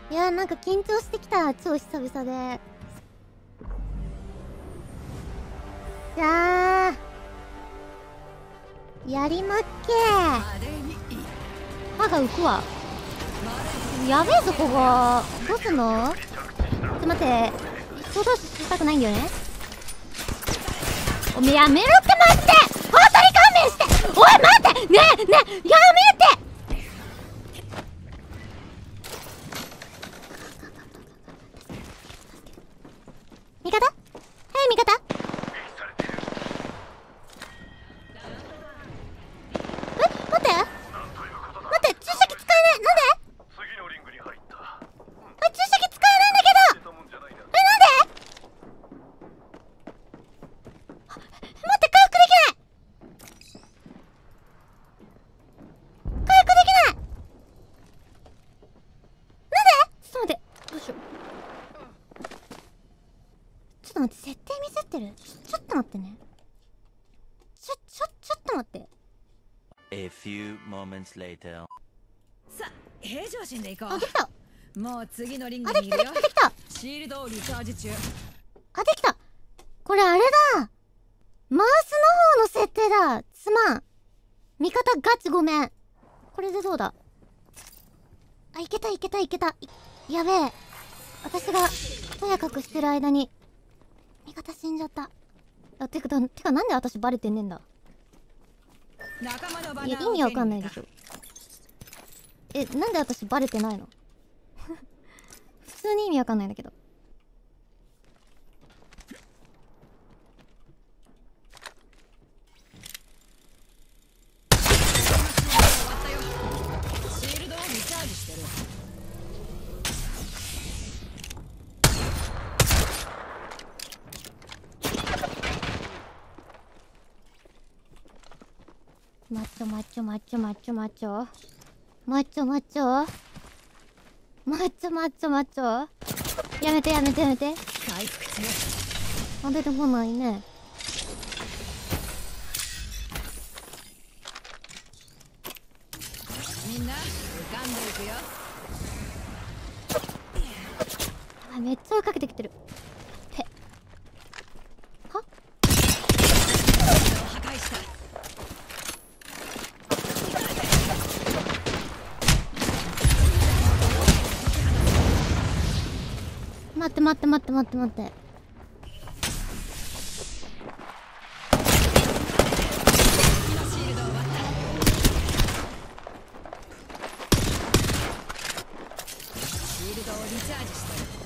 いやー、なんか緊張してきた。超久々で。じゃあやりまっけー。歯が浮くわ。やべえぞここ。どうすんの？ちょっと待って、衝動したくないんだよね。おめえやめろってマジで。本当に勘弁して。おい待ってねえねえ、やめて。味方？はい味方。待って待って、注射器使えない。なんで？注射器使えないんだけど。なんで？待って回復できない。回復できない。なんで？ちょっと待って、どうしよう。ちょっと待って、設定ミスってる。ちょっと待ってね。ちょっと待って。 A few moments later. さあ、平常心でいこう。 あ、できた。 もう次のリングあ、できたにいるよ。 できたできた。 シールドをリチャージ中。 あ、できた。これあれだ。マウスの方の設定だ。すまん。味方ガチごめん。これでどうだ？あ、いけた。やべえ。私がとやかくしてる間に味方死んじゃった。あ、てかなんで私バレてねえんだ。 仲間のバナいや、 ーを意味わかんないでしょ。なんで私バレてないの？普通に意味わかんないんだけど。 シールドをリチャージしてる。 マッチョやめて回復中。 あ、出てこないね。 みんな浮かんでいくよ。 あ、めっちゃ追いかけてきてる。は？ 破壊した。 待って。 今シールド終わった。シールドをリチャージしてる。